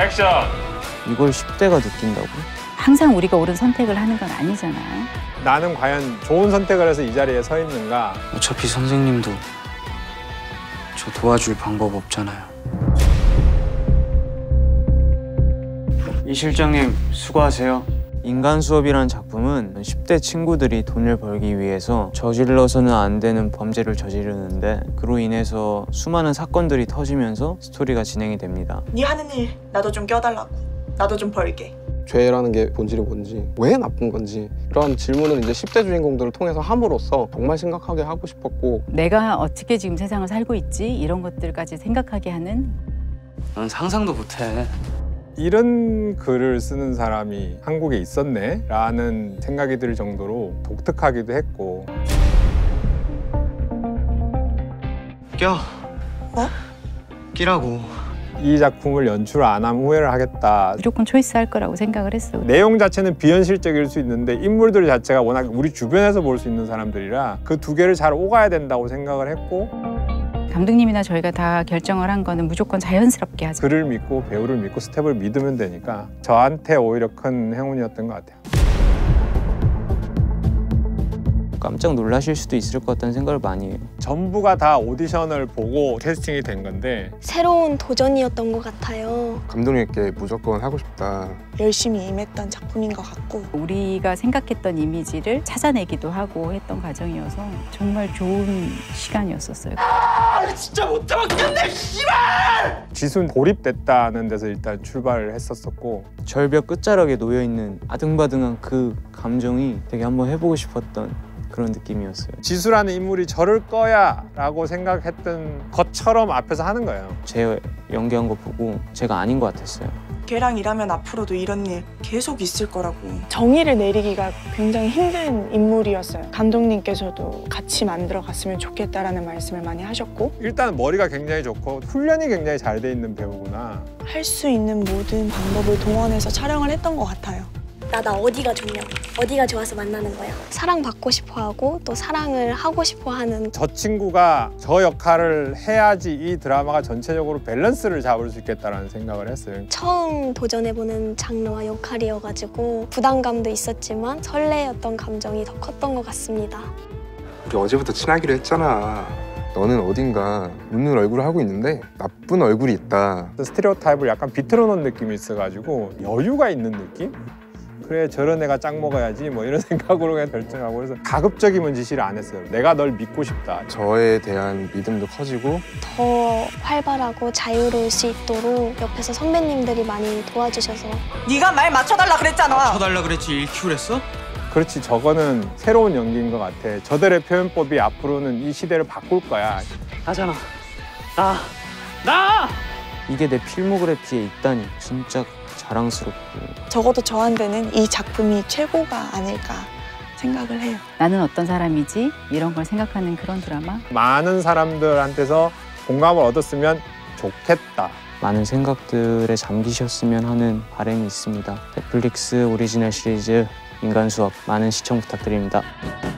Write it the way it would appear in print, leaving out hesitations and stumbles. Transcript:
액션! 이걸 10대가 느낀다고? 항상 우리가 옳은 선택을 하는 건 아니잖아요. 나는 과연 좋은 선택을 해서 이 자리에 서 있는가? 어차피 선생님도 저 도와줄 방법 없잖아요. 이 실장님 수고하세요. 인간 수업이라는 작품은 10대 친구들이 돈을 벌기 위해서 저질러서는 안 되는 범죄를 저지르는데 그로 인해서 수많은 사건들이 터지면서 스토리가 진행이 됩니다. 네 하는 일 나도 좀 껴달라고. 나도 좀 벌게. 죄라는 게 본질이 뭔지, 왜 나쁜 건지 이런 질문을 이제 10대 주인공들을 통해서 함으로써 정말 심각하게 하고 싶었고 내가 어떻게 지금 세상을 살고 있지? 이런 것들까지 생각하게 하는. 난 상상도 못해. 이런 글을 쓰는 사람이 한국에 있었네? 라는 생각이 들 정도로 독특하기도 했고. 껴. 뭐? 끼라고. 이 작품을 연출 안 하면 후회를 하겠다. 무조건 초이스할 거라고 생각을 했어. 내용 자체는 비현실적일 수 있는데 인물들 자체가 워낙 우리 주변에서 볼 수 있는 사람들이라 그 두 개를 잘 오가야 된다고 생각을 했고 감독님이나 저희가 다 결정을 한 거는 무조건 자연스럽게 하자. 글을 믿고 배우를 믿고 스텝을 믿으면 되니까 저한테 오히려 큰 행운이었던 것 같아요. 깜짝 놀라실 수도 있을 것 같다는 생각을 많이 해요. 전부가 다 오디션을 보고 캐스팅이 된 건데 새로운 도전이었던 것 같아요. 감독님께 무조건 하고 싶다. 열심히 임했던 작품인 것 같고 우리가 생각했던 이미지를 찾아내기도 하고 했던 과정이어서 정말 좋은 시간이었었어요. 진짜 못 참았겠네, 씨발! 지순 고립됐다는 데서 일단 출발을 했었고 절벽 끝자락에 놓여있는 아등바등한 그 감정이 되게 한번 해보고 싶었던 그런 느낌이었어요. 지수라는 인물이 저럴 거야 라고 생각했던 것처럼 앞에서 하는 거예요. 제 연기한 거 보고 제가 아닌 것 같았어요. 걔랑 일하면 앞으로도 이런 일 계속 있을 거라고. 정의를 내리기가 굉장히 힘든 인물이었어요. 감독님께서도 같이 만들어 갔으면 좋겠다라는 말씀을 많이 하셨고 일단 머리가 굉장히 좋고 훈련이 굉장히 잘 돼 있는 배우구나. 할 수 있는 모든 방법을 동원해서 촬영을 했던 것 같아요. 나 어디가 좋냐고. 어디가 좋아서 만나는 거야. 사랑받고 싶어하고 또 사랑을 하고 싶어하는 저 친구가 저 역할을 해야지 이 드라마가 전체적으로 밸런스를 잡을 수 있겠다라는 생각을 했어요. 처음 도전해보는 장르와 역할이어가지고 부담감도 있었지만 설레었던 감정이 더 컸던 것 같습니다. 우리 어제부터 친하기로 했잖아. 너는 어딘가 웃는 얼굴을 하고 있는데 나쁜 얼굴이 있다. 스테레오타입을 약간 비틀어 놓은 느낌이 있어가지고 여유가 있는 느낌? 그래 저런 애가 짝 먹어야지 뭐 이런 생각으로 그냥 결정하고 그래서 가급적이면 지시를 안 했어요. 내가 널 믿고 싶다. 저에 대한 믿음도 커지고 더 활발하고 자유로울 수 있도록 옆에서 선배님들이 많이 도와주셔서 네가 말 맞춰달라 그랬잖아. 맞춰달라 그랬지 1큐를 했어? 그렇지 저거는 새로운 연기인 것 같아. 저들의 표현법이 앞으로는 이 시대를 바꿀 거야. 나잖아. 나! 이게 내 필모그래피에 있다니 진짜 자랑스럽고 적어도 저한테는 이 작품이 최고가 아닐까 생각을 해요. 나는 어떤 사람이지? 이런 걸 생각하는 그런 드라마. 많은 사람들한테서 공감을 얻었으면 좋겠다. 많은 생각들에 잠기셨으면 하는 바람이 있습니다. 넷플릭스 오리지널 시리즈 인간 수업 많은 시청 부탁드립니다.